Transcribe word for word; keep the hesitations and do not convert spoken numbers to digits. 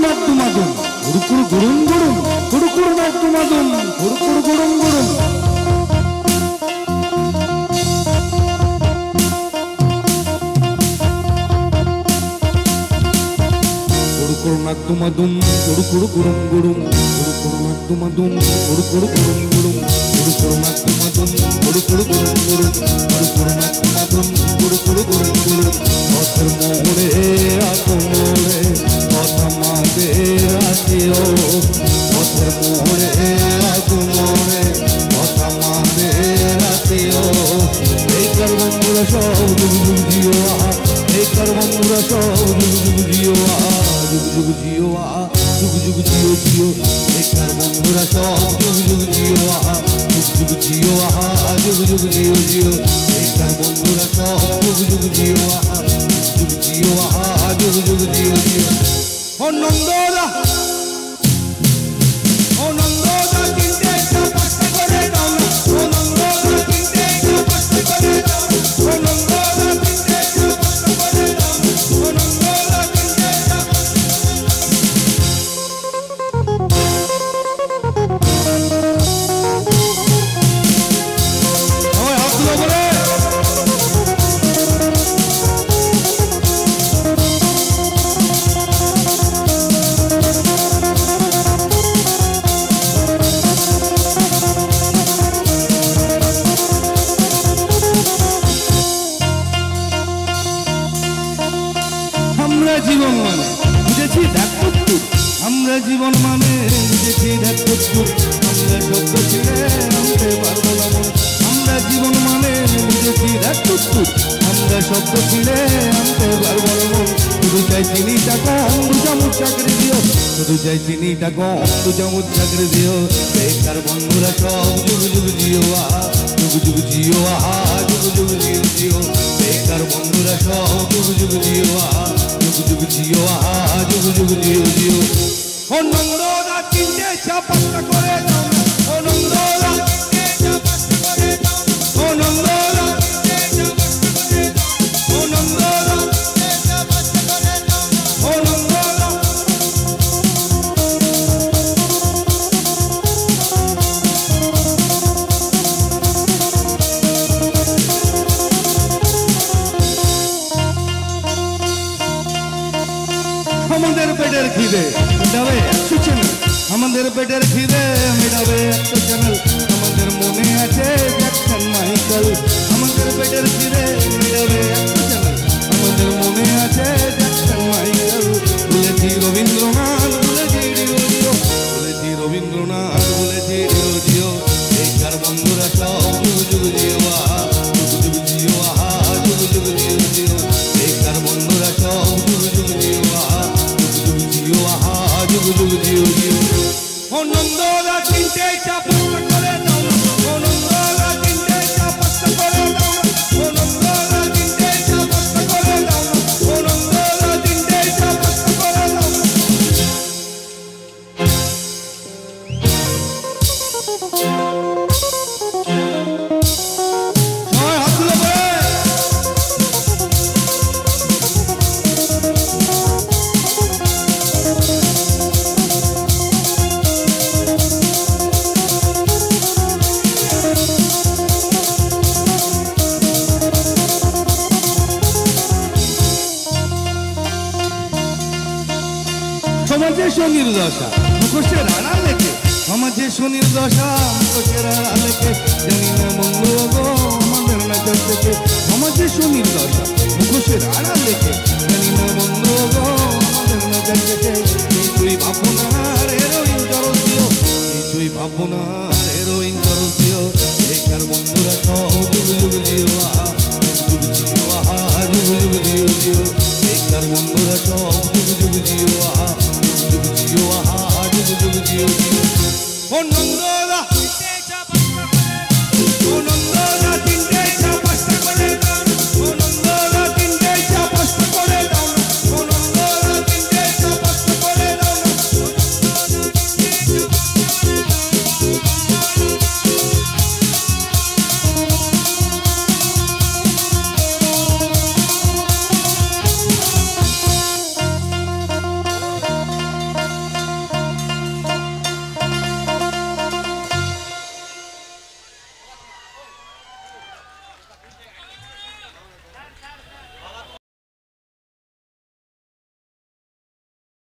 নাট্যমাদুম কুড়ুকুড়ু গুড়ুম গুড়ুম কুড়ুকুড়ু নাট্যমাদুম কুড়ুকুড়ু গুড়ুম গুড়ুম কুড়ুকুড়ু নাট্যমাদুম কুড়ুকুড়ু গুড়ুম গুড়ুম কুড়ুকুড়ু নাট্যমাদুম কুড়ুকুড়ু গুড়ুম গুড়ুম কুড়ুকুড়ু নাট্যমাদুম কুড়ুকুড়ু গুড়ুম গুড়ুম কুড়ুকুড়ু নাট্যমাদুম কুড়ুকুড়ু গুড়ুম গুড়ুম পথের মোড়ে আগো মোড়ে কথা মাঝে আসিও পথের মোড়ে আগো মোড়ে কথা মাঝে আসিও এই কার বন্ধুরা সব যুগ যুগ জিও এই কার বন্ধুরা সব যুগ যুগ জিও যুগ যুগ জিও যুগ যুগ জিও জিও এই কার বন্ধুরা সব যুগ যুগ জিও যুগ যুগ জিও যুগ যুগ জিও জিও এই কার বন্ধুরা সব যুগ যুগ জিও যুগ জিও যুগ যুগ জিও জিও ও নন্দরা ও নন্দরা কিনতে একটা পাঁচটা করে দাও না ও নন্দরা কিনতে একটা পাঁচটা করে দাও ও নন্দরা কিনতে একটা পাঁচটা করে দাও ও নন্দরা কিনতে একটা ওই হাত তুলো বলে জীবন মানে বুঝেছি দেখ প্রস্তুত আমরা জীবন মানে বুঝেছি দেখ প্রস্তুত আমরা শব্দ ছিঁড়ে আনতে পারবো না মন আমরা জীবন মানে বুঝেছি দেখ প্রস্তুত আমরা শব্দ ছিঁড়ে আনতে পারবো না মন শুধু চাই চিনিটা কম দু চামচ চাকরি দিও শুধু চাই চিনিটা কম দু চামচ চাকরি দিও বেকার বন্ধুরা সব যুগ যুগ জিও যুগ যুগ জিও যুগ যুগ জিও জিও বেকার বন্ধুরা সব যুগ যুগ জিও যুগ যুগ জিও যুগ যুগ জিও জিও ও নন্দরা কিনতে চা পাঁচটা করে দাও ও নন্দরা কিনতে চা পাঁচটা করে দাও ও নন্দরা কিনতে চা পাঁচটা করে দাও ও নন্দরা কিনতে চা পাঁচটা করে দাও ও নন্দরা আমাদের পেটের খিদে মিটাবে একশো চ্যানেল আমাদের পেটের খিদে মিটাবে একশো চ্যানেল আমাদের মনে আছে জ্যাকসন মাইকেল আমাদের পেটের খিদে মিটাবে একশো চ্যানেল আমাদের মনে আছে জ্যাকসন মাইকেল বলেছি রবীন্দ্রনাথ বলেছি রিও জিও বলেছি রবীন্দ্রনাথ বলেছি রিও জিও এই কার বন্ধুরা সব যুগ যুগ জিও যুগ যুগ জিও যুগ যুগ জিও জিও এই কার বন্ধুরা সব যুগ যুগ জিও যুগ যুগ জিও জিও ও নন্দরা কিনতে চা পাঁচটা করে দাও ও নন্দরা কিনতে চা পাঁচটা করে দাও ও নন্দরা কিনতে চা পাঁচটা করে দাও ও নন্দরা কিনতে চা পাঁচটা করে দাও ছয় হাত তুলো বলে সমাজের শনির দশা মুখোশের আড়াল লেখে সমাজের শনির দশা মুখোশের আড়াল লেখে জানি না মঙ্গল গো